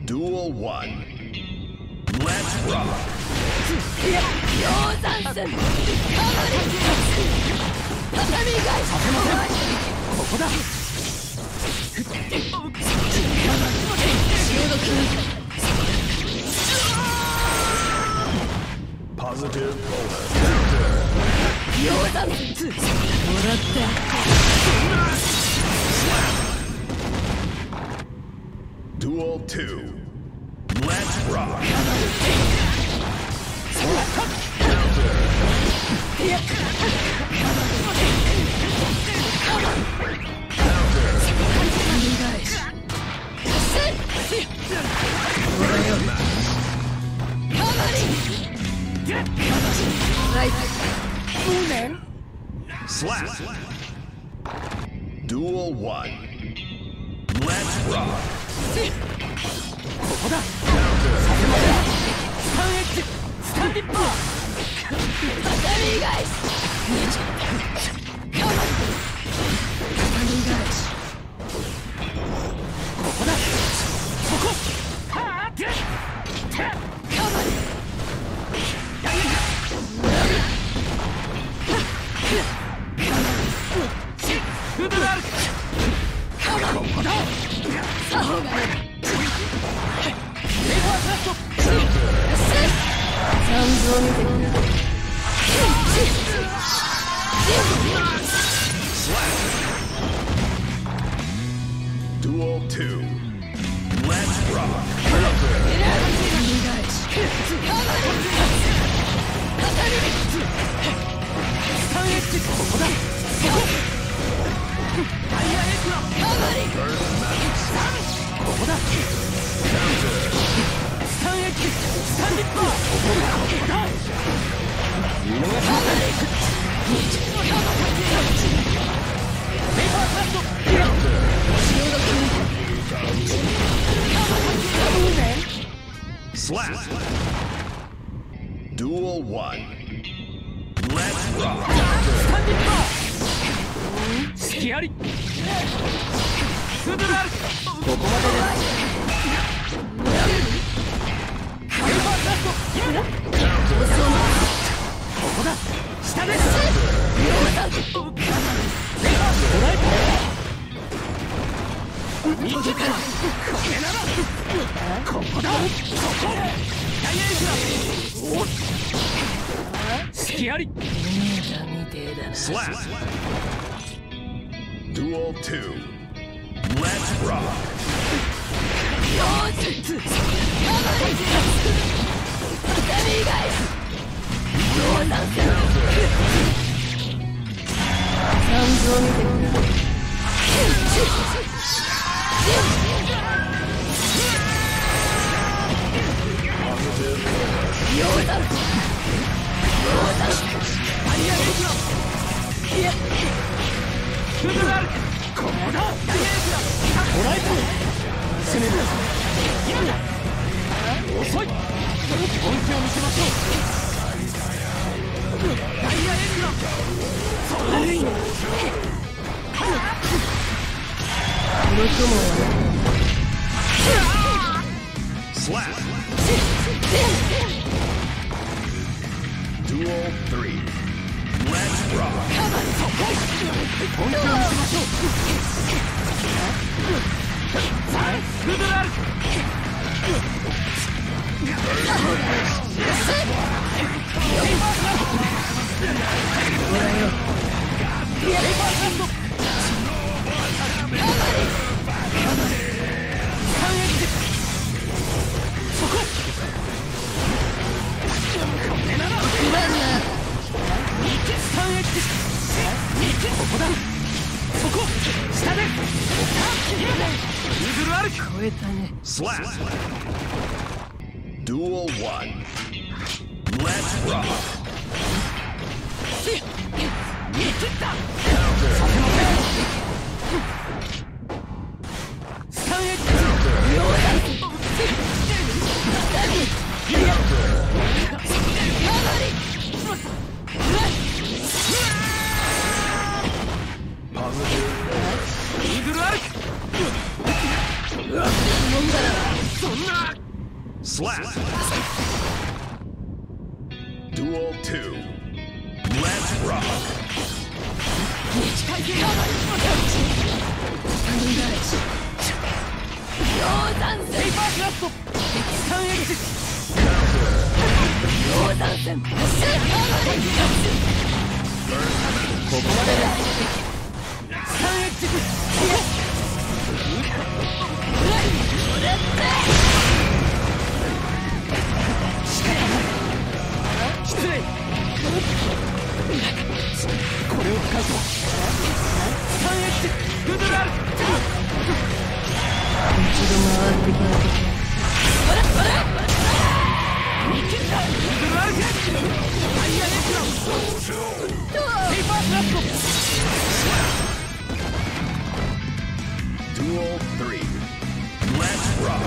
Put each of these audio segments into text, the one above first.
Duel 1. Let's rock. 鷹山戦かなり畳み返しここだ。 Positive bonus. 鷹山戦もらった Duel 2. Let's rock. Slap. Duel 1. Let's rock. ここだ。スタンエッジスタンディッパー。 畳み返しここだ。そこ。フードラル。ここだ。 さほがレバーフラット。 三蔵見てくれ Duel 2. Let's rock. スタンエッジここだ。ダイヤエクラここだ。スタンエッジスタンディッパー。ここだ。見逃しなさい。レバーフラット。 Slap. Duel 1. Let's rock. スタンディッパー。隙あり。フードラル。ここまでです。レバーフラット。ここだ。下です。レバーストライク。右からこれならここだ。ここダイヤエクラ隙あり。 Slap. Duel 2. Let's rock. フードラル。ここだ。ダイヤエクラトライト。攻める。遅い。本気を見せましょう。ダイヤエクラそれでいい。 Slap. Duel 3. Let's rock. 本気を見せましょう。フードラル。ここだ。そこ下で。イーグル歩き。超えたね。 Slap. Duel 1. Let's rock. 見切った。スタンエッジ。イーグル歩き。 Slap. Duel 2. Let's rock. Duel 3. Let's rock.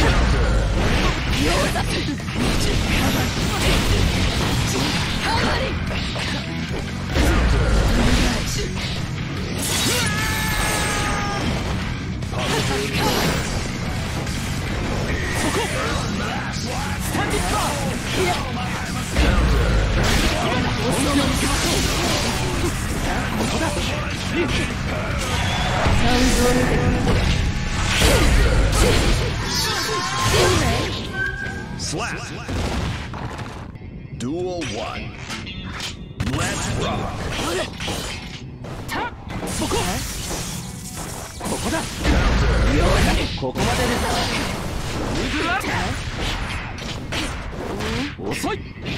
Slap. Duel 1. Let's rock. ここまでです遅い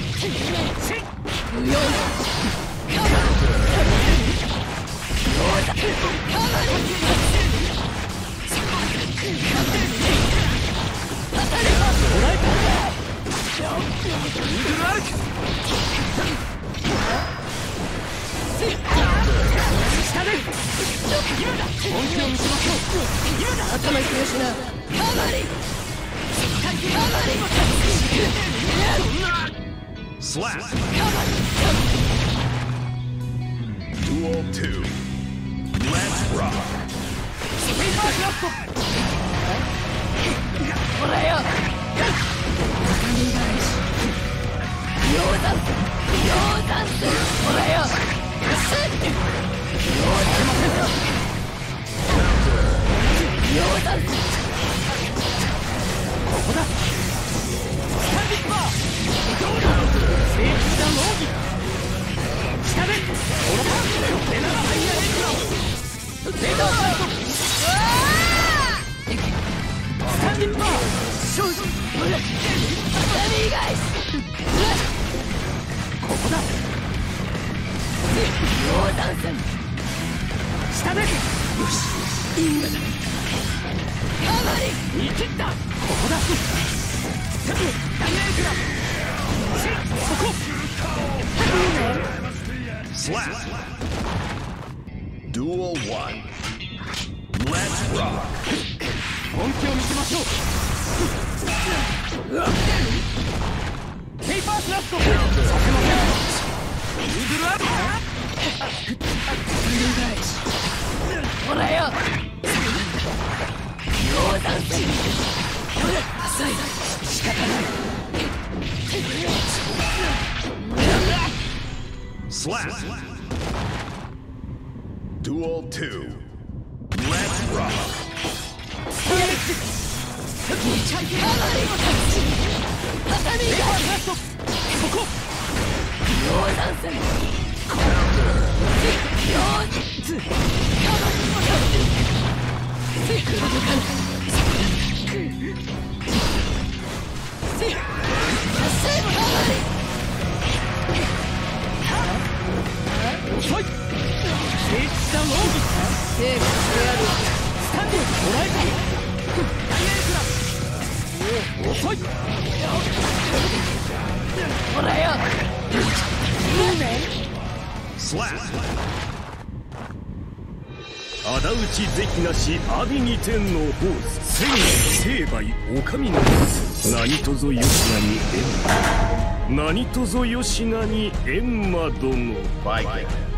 Slap. Duel 2. Let's rock. Slap. Duel 1. Let's rock. 本気を見せましょう。ペーパースラット。させません。イーグルアップ。ほらよ。溶断水。浅い。仕方ない。 Slap. Duel 2. Let's rock. Slap. 仇討ち是非なし阿炎二天の宝千成敗お上の何とぞよしなに閻魔何とぞよしなに閻魔殿。 Fight.